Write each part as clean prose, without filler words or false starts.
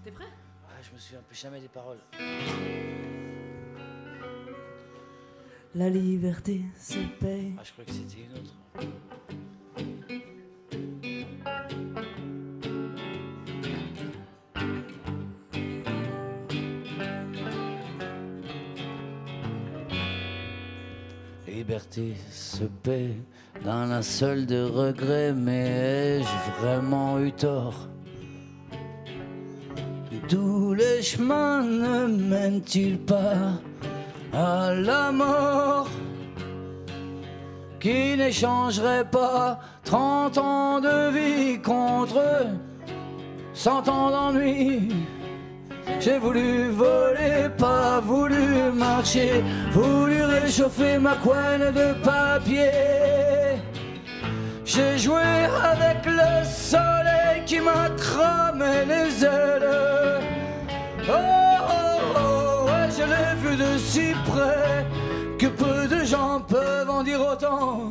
T'es prêt? Ah, je me souviens plus jamais des paroles. La liberté se paye. Ah, je croyais que c'était une autre. Liberté se paie dans un seul de regret, mais ai-je vraiment eu tort? Tous les chemins ne mènent-ils pas à la mort? Qui n'échangerait pas 30 ans de vie contre 100 ans d'ennui? J'ai voulu voler, pas voulu marcher, voulu réchauffer ma couenne de papier. J'ai joué avec le soleil qui m'a cramé les ailes. Oh, oh, oh, ouais, je l'ai vu de si près que peu de gens peuvent en dire autant.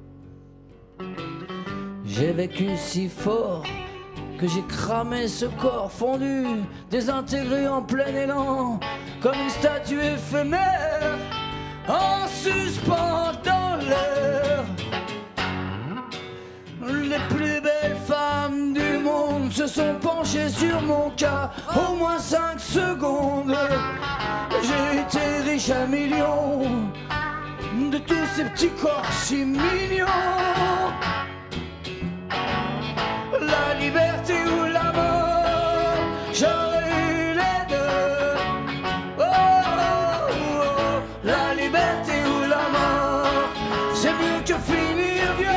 J'ai vécu si fort que j'ai cramé ce corps fondu, désintégré en plein élan, comme une statue éphémère, en suspens dans l'air. Les plus belles femmes du monde se sont penchées sur mon cas, au moins 5 secondes. J'ai été riche à millions de tous ces petits corps si mignons. La liberté ou la mort, j'aurais eu les deux. Oh, oh, oh, la liberté ou la mort, c'est mieux que finir vieux.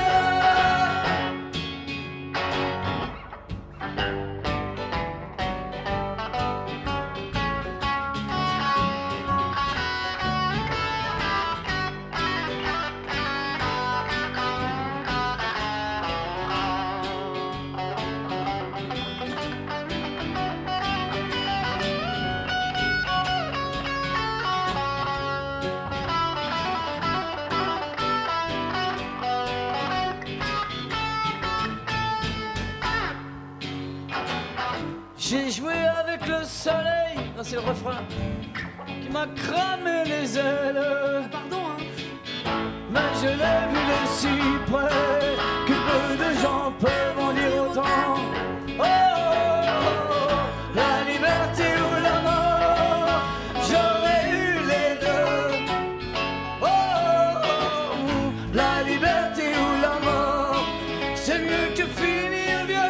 J'ai joué avec le soleil, non c'est le refrain, qui m'a cramé les ailes. Pardon, hein. Mais je l'ai vu de si près que peu de gens peuvent en dire autant. Oh, oh, oh, la liberté ou la mort, j'aurais eu les deux. Oh, oh, oh, la liberté ou la mort, c'est mieux que finir vieux.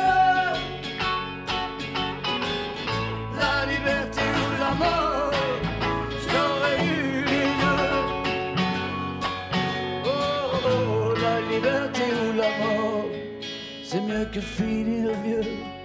La liberté ou la mort, j'aurais eu les deux. Oh, oh, la liberté ou la mort, c'est mieux que finir vieux.